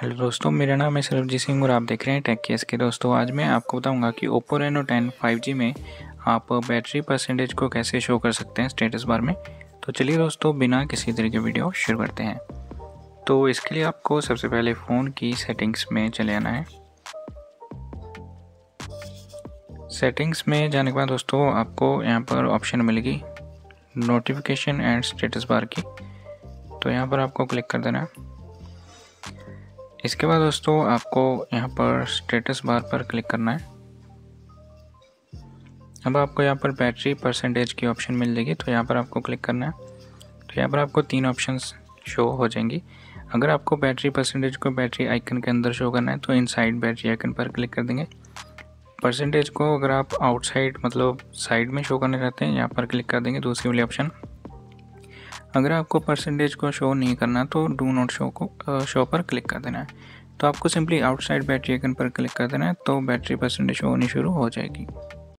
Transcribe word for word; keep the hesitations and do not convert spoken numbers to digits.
Hello दोस्तों, मेरा नाम है सरबजीत सिंह और आप देख रहे हैं टेक केस के। दोस्तों आज मैं आपको बताऊंगा कि Oppo Reno ten five G में आप बैटरी परसेंटेज को कैसे शो कर सकते हैं स्टेटस बार में। तो चलिए दोस्तों, बिना किसी तरह के वीडियो शुरू करते हैं। तो इसके लिए आपको सबसे पहले फ़ोन की सेटिंग्स में चले आना है। सेटिंग्स में जाने के बाद दोस्तों आपको यहाँ पर ऑप्शन मिलेगी नोटिफिकेशन एंड स्टेटस बार की, तो यहाँ पर आपको क्लिक कर देना है। इसके बाद दोस्तों आपको यहाँ पर स्टेटस बार पर क्लिक करना है। अब आपको यहाँ पर बैटरी परसेंटेज की ऑप्शन मिल जाएगी, तो यहाँ पर आपको क्लिक करना है। तो यहाँ पर आपको तीन ऑप्शंस शो हो जाएंगी। अगर आपको बैटरी परसेंटेज को बैटरी आइकन के अंदर शो करना है तो इनसाइड बैटरी आइकन पर क्लिक कर देंगे। परसेंटेज को अगर आप आउटसाइड मतलब साइड में शो करना चाहते हैं, यहाँ पर क्लिक कर देंगे दूसरी वाली ऑप्शन। अगर आपको परसेंटेज को शो नहीं करना तो डू नॉट शो को शो पर क्लिक कर देना है। तो आपको सिंपली आउटसाइड बैटरी आइकन पर क्लिक कर देना है, तो बैटरी परसेंटेज शो होनी शुरू हो जाएगी।